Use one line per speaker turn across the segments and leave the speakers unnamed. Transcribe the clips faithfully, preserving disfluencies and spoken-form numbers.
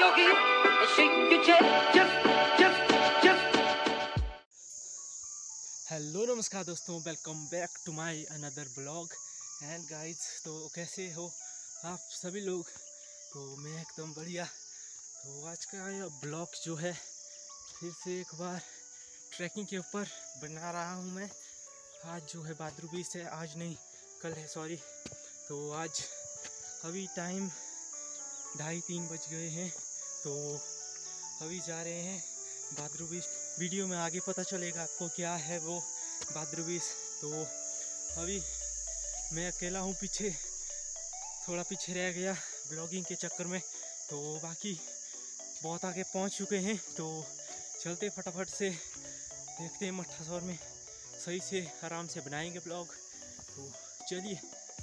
your heels and shake your chest. Just, just, just.
Hello नमस्कार दोस्तों, welcome back to my another blog and guys. तो कैसे हो आप सभी लोग? तो मैं एकदम बढ़िया। तो आज का यह ब्लॉग जो है फिर से एक बार ट्रैकिंग के ऊपर बना रहा हूँ मैं। आज जो है भाद्र बीस है, आज नहीं कल है, सॉरी। तो आज अभी टाइम ढाई तीन बज गए हैं, तो अभी जा रहे हैं भाद्र बीस। वीडियो में आगे पता चलेगा आपको क्या है वो भाद्र बीस। तो अभी मैं अकेला हूँ, पीछे थोड़ा पीछे रह गया ब्लॉगिंग के चक्कर में। तो बाकी बहुत आगे पहुँच चुके हैं, तो चलते फटाफट से देखते हैं मट्ठासौर में सही से आराम से बनाएंगे ब्लॉग। तो चलिए।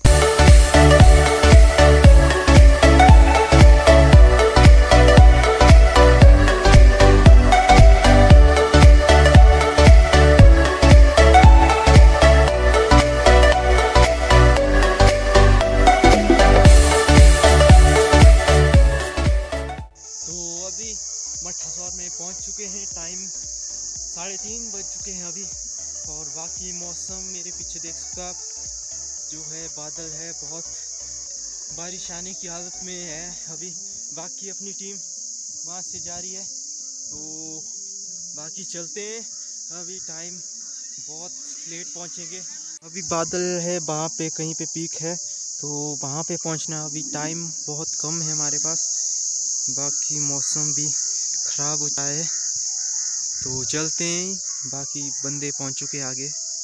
मट्ठासौर में पहुंच चुके हैं, टाइम साढ़े तीन बज चुके हैं अभी। और बाकी मौसम मेरे पीछे देख सकते हो आप, जो है बादल है, बहुत बारिश आने की हालत में है अभी। बाकी अपनी टीम वहां से जा रही है, तो बाकी चलते हैं। अभी टाइम बहुत लेट पहुंचेंगे। अभी बादल है वहाँ पे, कहीं पे पीक है, तो वहाँ पे पहुंचना अभी टाइम बहुत कम है हमारे पास। बाकी मौसम भी ख़राब होता है, तो चलते हैं। बाकी बंदे पहुंच चुके आगे।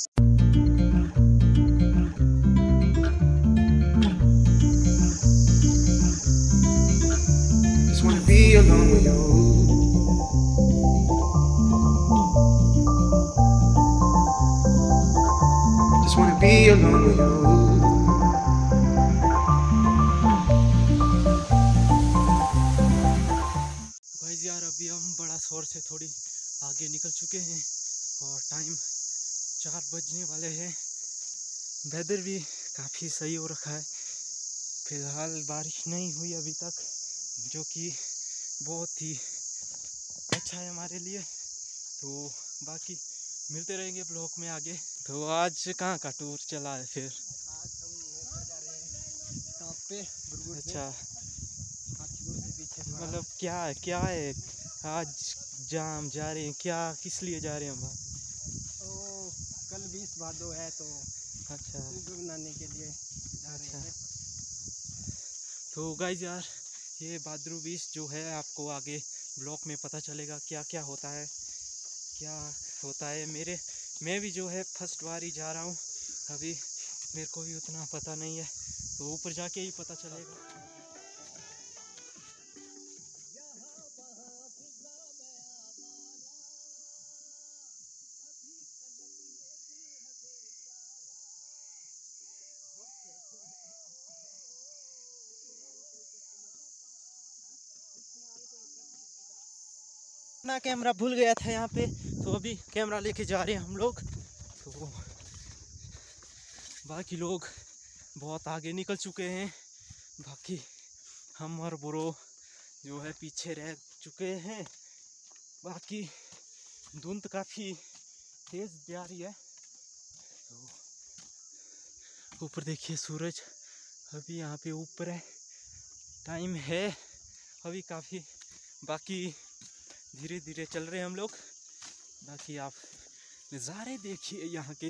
Just wanna be alone with you. Just wanna be alone with you.
यार अभी हम बड़ा शोर से थोड़ी आगे निकल चुके हैं और टाइम चार बजने वाले हैं। वेदर भी काफ़ी सही हो रखा है। फिलहाल बारिश नहीं हुई अभी तक, जो कि बहुत ही अच्छा है हमारे लिए। तो बाकी मिलते रहेंगे ब्लॉग में आगे। तो आज कहाँ का टूर चला है फिर?
आज हम ऊपर जा रहे हैं टॉप पे।
अच्छा,
पीछे
मतलब क्या है क्या है आज जाम जा रहे हैं, क्या किस लिए जा रहे हैं हम वहाँ?
ओ, कल बीस भादो है, तो
अच्छा
मनाने के लिए जा रहे
अच्छा।
हैं।
तो गाइस यार, ये भाद्र बीस जो है आपको आगे ब्लॉग में पता चलेगा क्या क्या होता है, क्या होता है। मेरे मैं भी जो है फर्स्ट बार ही जा रहा हूँ अभी, मेरे को भी उतना पता नहीं है, तो ऊपर जाके ही पता चलेगा। अपना कैमरा भूल गया था यहाँ पे, तो अभी कैमरा लेके जा रहे हैं हम लोग। तो बाकी लोग बहुत आगे निकल चुके हैं, बाकी हम और बुरो जो है पीछे रह चुके हैं। बाकी धुंध काफ़ी तेज जा रही है। तो ऊपर देखिए सूरज अभी यहाँ पे ऊपर है, टाइम है अभी काफ़ी। बाकी धीरे धीरे चल रहे हैं हम लोग। बाकी आप नज़ारे देखिए यहाँ के।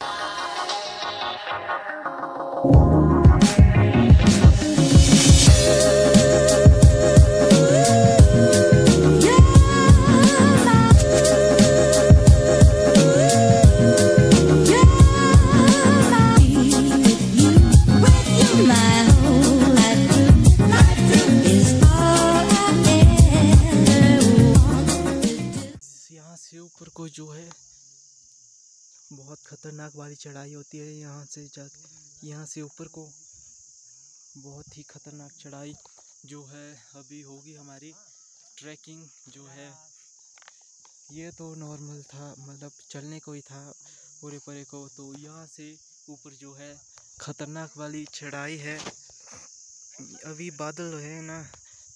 ऊपर को जो है बहुत खतरनाक वाली चढ़ाई होती है। यहाँ से जा यहाँ से ऊपर को बहुत ही खतरनाक चढ़ाई जो है अभी होगी हमारी ट्रैकिंग जो है। ये तो नॉर्मल था, मतलब चलने को ही था पूरे परे को। तो यहाँ से ऊपर जो है खतरनाक वाली चढ़ाई है। अभी बादल है ना,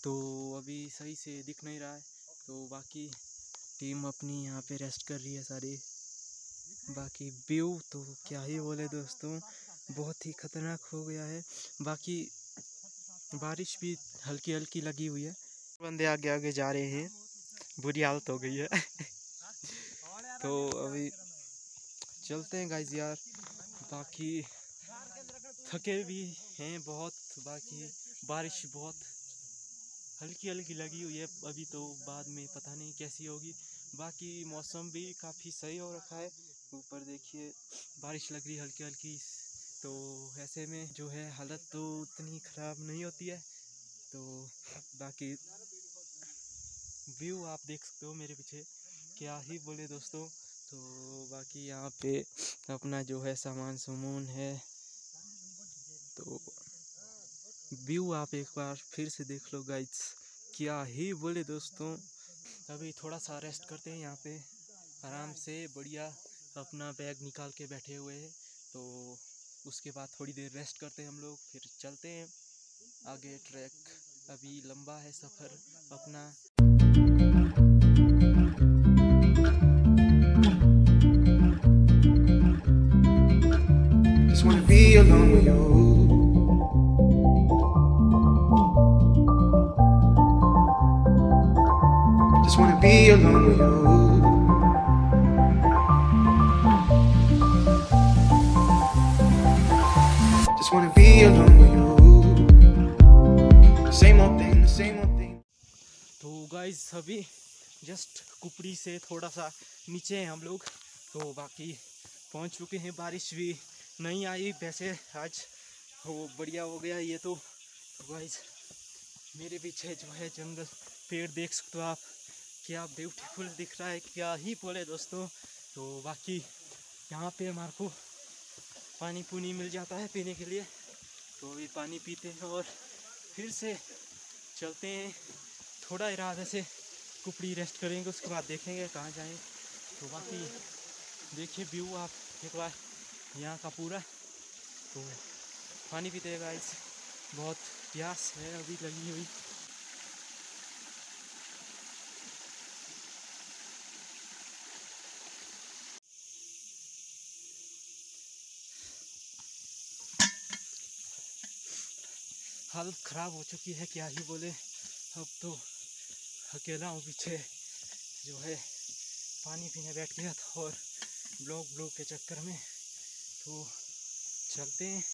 तो अभी सही से दिख नहीं रहा है। तो बाकी टीम अपनी यहाँ पे रेस्ट कर रही है सारी। बाकी व्यू तो क्या ही बोले दोस्तों, बहुत ही खतरनाक हो गया है। बाकी बारिश भी हल्की हल्की लगी हुई है। बंदे आगे आगे जा रहे हैं, बुरी हालत हो गई है। तो अभी चलते हैं गाइस यार। बाकी थके भी हैं बहुत। बाकी बारिश बहुत हल्की हल्की लगी हुई है अभी, तो बाद में पता नहीं कैसी होगी। बाकी मौसम भी काफ़ी सही हो रखा है। ऊपर देखिए बारिश लग रही हल्की हल्की। तो ऐसे में जो है हालत तो उतनी ख़राब नहीं होती है। तो बाकी व्यू आप देख सकते हो मेरे पीछे, क्या ही बोले दोस्तों। तो बाकी यहाँ पे अपना जो है सामान सामून है। तो व्यू आप एक बार फिर से देख लो गाइस, क्या ही बोले दोस्तों। अभी थोड़ा सा रेस्ट करते हैं यहाँ पे आराम से, बढ़िया अपना बैग निकाल के बैठे हुए हैं। तो उसके बाद थोड़ी देर रेस्ट करते हैं हम लोग, फिर चलते हैं आगे ट्रैक। अभी लंबा है सफ़र अपना।
Just wanna be alone with you. Just wanna be alone with you. Just wanna be alone with you. The same old thing, the same old thing.
तो गाइस अभी जस्ट कुपड़ी से थोड़ा सा नीचे हैं हम लोग। तो बाकी पहुंच चुके हैं। बारिश भी नहीं आई वैसे आज, वो बढ़िया हो गया ये तो। गाइस मेरे पीछे जो है जंगल, पेड़ देख सकते हो आप, क्या ब्यूटीफुल दिख रहा है, क्या ही बोले दोस्तों। तो बाकी यहाँ पे हमारे को पानी पुनी मिल जाता है पीने के लिए। तो अभी पानी पीते हैं और फिर से चलते हैं। थोड़ा इरादे से कुपड़ी रेस्ट करेंगे, उसके बाद देखेंगे कहाँ जाएं। तो बाकी देखिए व्यू आप एक बार यहाँ का पूरा। तो पानी पीते हैं गाइस, बहुत प्यास है अभी लगी हुई। हालत ख़राब हो चुकी है, क्या ही बोले। अब तो अकेला हूँ पीछे, जो है पानी पीने बैठ गया था और ब्लॉग ब्लॉग के चक्कर में। तो चलते हैं।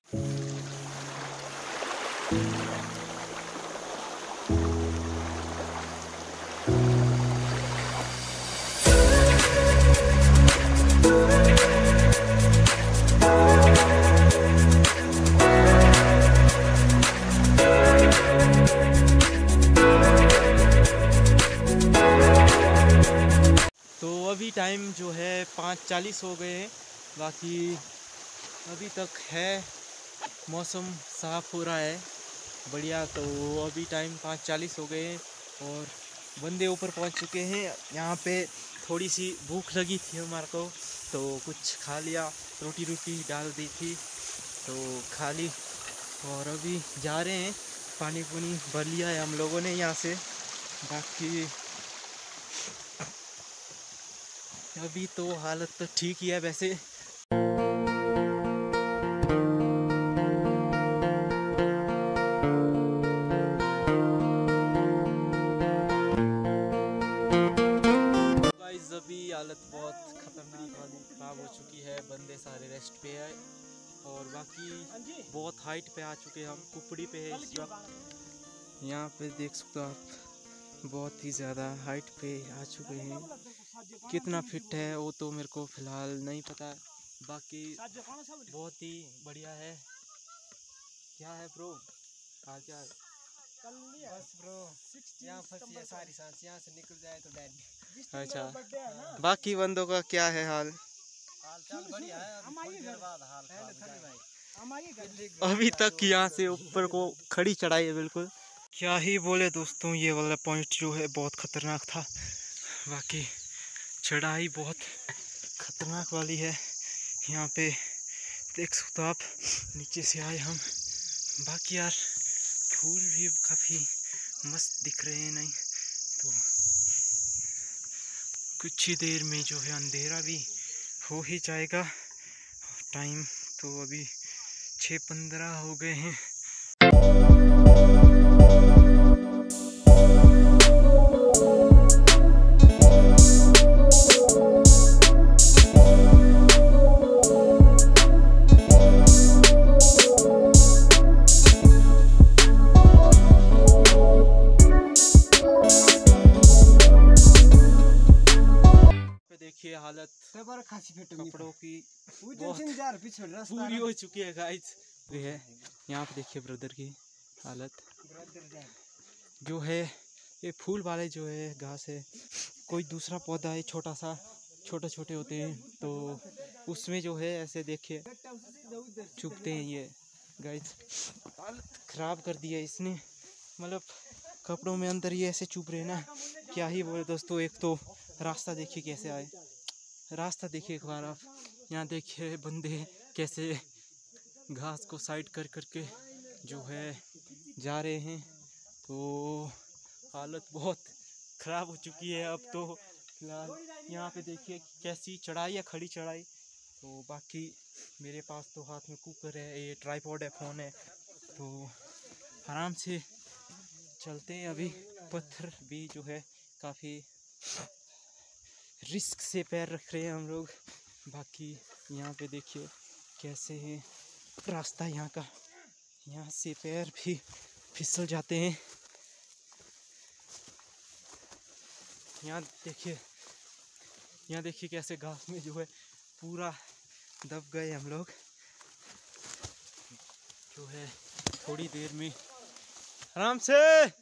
तो अभी टाइम जो है पाँच चालीस हो गए हैं। बाकी अभी तक है, मौसम साफ़ हो रहा है बढ़िया। तो अभी टाइम पाँच चालीस हो गए हैं और बंदे ऊपर पहुंच चुके हैं। यहाँ पे थोड़ी सी भूख लगी थी हमारे को, तो कुछ खा लिया, रोटी रोटी डाल दी थी तो खा ली। और अभी जा रहे हैं, पानी पुनी भर लिया है हम लोगों ने यहाँ से। बाकी अभी तो हालत तो ठीक ही है वैसे। गाइस अभी हालत बहुत खतरनाक वाली ख़राब हो चुकी है, बंदे सारे रेस्ट पे है और बाकी बहुत हाइट पे आ चुके हैं हम, कुपड़ी पे है इस वक्त। यहाँ पे देख सकते हो आप, बहुत ही ज़्यादा हाइट पे आ चुके हैं। कितना फिट है वो तो मेरे को फ़िलहाल नहीं पता, बाकी बहुत ही बढ़िया है। क्या है ब्रो हाल चाल?
बस ब्रो, यहाँ फंसी है सारी सांस, यहाँ से निकल जाए तो डैड।
अच्छा, बाकी बंदों का क्या है हाल?
हाल चाल बढ़िया है, अभी थोड़ी देर बाद हाल खराब।
अभी तक यहाँ से ऊपर को खड़ी चढ़ाई है बिल्कुल। क्या ही बोले दोस्तों, ये वाला पॉइंट जो है बहुत ख़तरनाक था। बाकी चढ़ाई बहुत ख़तरनाक वाली है। यहाँ पे देख सकते हो आप, नीचे से आए हम। बाकी यार फूल भी काफ़ी मस्त दिख रहे हैं नहीं तो कुछ ही देर में जो है अंधेरा भी हो ही जाएगा। टाइम तो अभी छः पंद्रह हो गए हैं। देखिए हालत कपड़ों की पूरी हो चुकी है गाइस। ये है यहाँ पे देखिए ब्रदर की हालत जो है, ये फूल वाले जो है घास है, कोई दूसरा पौधा है छोटा सा, छोटे छोटे होते हैं तो उसमें जो है ऐसे देखिए चुभते हैं ये गाइस। हालत ख़राब कर दिया इसने, मतलब कपड़ों में अंदर ये ऐसे चुभ रहे ना, क्या ही बोले दोस्तों। एक तो रास्ता देखिए कैसे आए, रास्ता देखिए एक बार आप, यहाँ देखिए बंदे कैसे घास को साइड कर करके जो है जा रहे हैं। तो हालत बहुत ख़राब हो चुकी है अब तो फिलहाल। यहाँ पे देखिए कैसी चढ़ाई है, खड़ी चढ़ाई। तो बाकी मेरे पास तो हाथ में कुकर है, ये ट्राइपॉड है, फ़ोन है, तो आराम से चलते हैं। अभी पत्थर भी जो है काफ़ी रिस्क से पैर रख रहे हैं हम लोग। बाकी यहाँ पे देखिए कैसे है रास्ता यहाँ का, यहाँ से पैर भी फिसल जाते हैं। यहाँ देखिए, यहाँ देखिए कैसे घास में जो है पूरा दब गए हम लोग। जो है थोड़ी देर में आराम से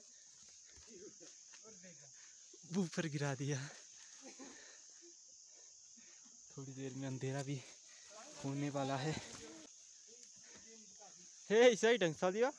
ऊपर गिरा दिया। थोड़ी देर में अंधेरा भी होने वाला है। हे सही ढंग से दिया।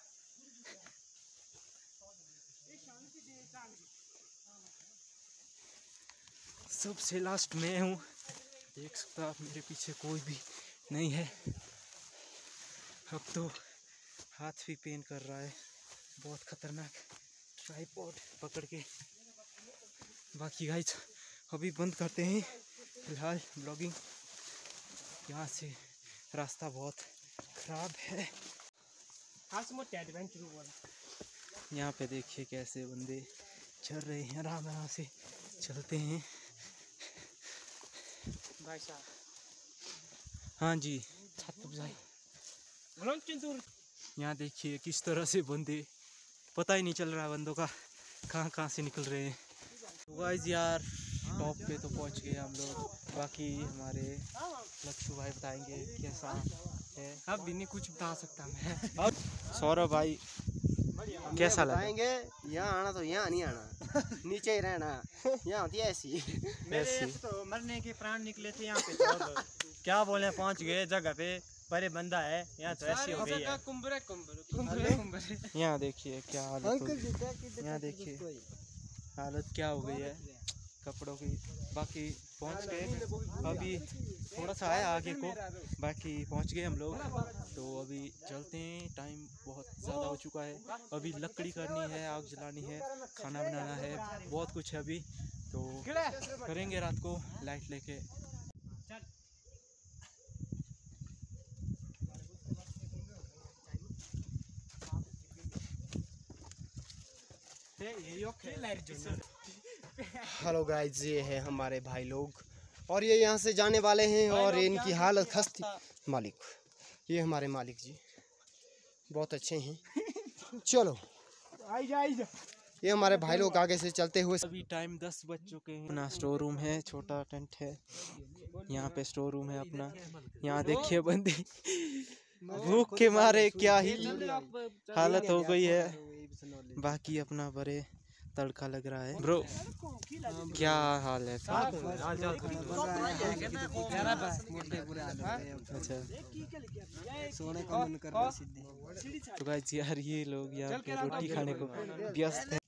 सबसे लास्ट में हूँ, देख सकते हो आप मेरे पीछे कोई भी नहीं है। अब तो हाथ भी पेन कर रहा है, बहुत खतरनाक ट्राइपॉड पकड़ के। बाकी गाइस अभी बंद करते हैं फिलहाल ब्लॉगिंग। यहाँ से रास्ता बहुत ख़राब है। यहाँ पे देखिए कैसे बंदे चल रहे हैं, आराम आराम से चलते हैं भाई साहब। हाँ जी यहाँ देखिए किस तरह से बंदे, पता ही नहीं चल रहा बंदों का कहाँ कहाँ से निकल रहे हैं। गाइस यार टॉप पे तो पहुँच गए हम लोग। बाकी हमारे लक्ष्य भाई बताएंगे कैसा है। अब भी नहीं कुछ बता सकता मैं। और सौरभ भाई कैसा लगाएंगे?
यहाँ आना तो यहाँ नहीं आना, नीचे ही रहना। यहाँ होती है ऐसी
ऐसी
तो मरने के प्राण निकले थे यहाँ पे तो क्या बोले, पहुँच गए जगह पे, बड़े बंदा है यहाँ तो ऐसी हो गई है। कुंबरे कुंबरे कुंबरे यहाँ देखिए क्या हालत हो गई, यहाँ देखिए हालत क्या हो गई है कपड़ों की। बाकी पहुँच गए, अभी थोड़ा सा है आगे को, बाकी पहुँच गए हम लोग। तो अभी चलते हैं, टाइम बहुत ज़्यादा हो चुका है। अभी लकड़ी करनी है, आग जलानी है, खाना बनाना है, बहुत कुछ है अभी। तो करेंगे रात को लाइट लेके। हेलो गाइस, ये है हमारे भाई लोग और ये यहाँ से जाने वाले हैं और इनकी हालत खस्ती। मालिक, ये हमारे मालिक जी बहुत अच्छे हैं। चलो आई जा, आई जा। ये हमारे भाई लोग आगे से चलते हुए।
अभी टाइम दस बज चुके हैं। अपना स्टोर रूम है, छोटा टेंट है यहाँ पे, स्टोर रूम है अपना। यहाँ देखिए बंदे भूख के मारे क्या ही हालत हो गई है। बाकी अपना बड़े तड़का लग रहा है। ब्रो क्या हाल है? अच्छा सोने का मन कर रहा है। तो गाइस यार ये लोग यहाँ पे रोटी खाने को व्यस्त है।